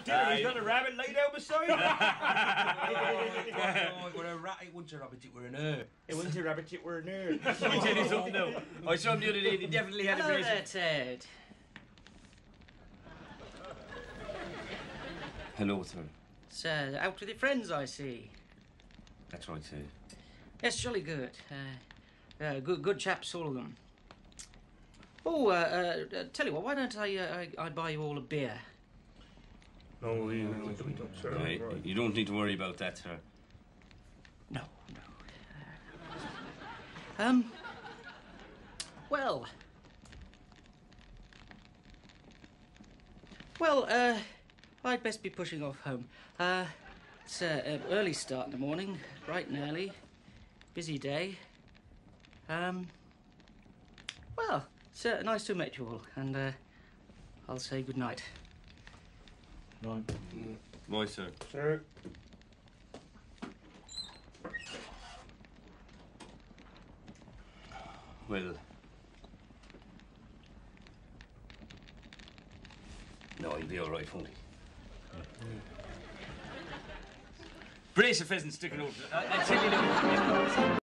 He's got a rabbit laid out beside him. It were a rat, it wasn't a rabbit, it were an hare. It wasn't a rabbit, it were a nerd. Let me tell you something now. I saw him the other day, he definitely had a Hello brace. there, Ted. Hello, sir. So, out with your friends, I see. That's right, sir. Yes, jolly good. Good chaps, all of them. Oh, tell you what, why don't I buy you all a beer? No, we don't, sir. Right. You don't need to worry about that, sir. No. Well, I'd best be pushing off home. It's an early start in the morning, bright and early. Busy day. Well, it's nice to meet you all, and I'll say good night. Right. Boy, sir. Sir. Well... No, he'll be all right, won't he? Brace of pheasants sticking out. I tell you now.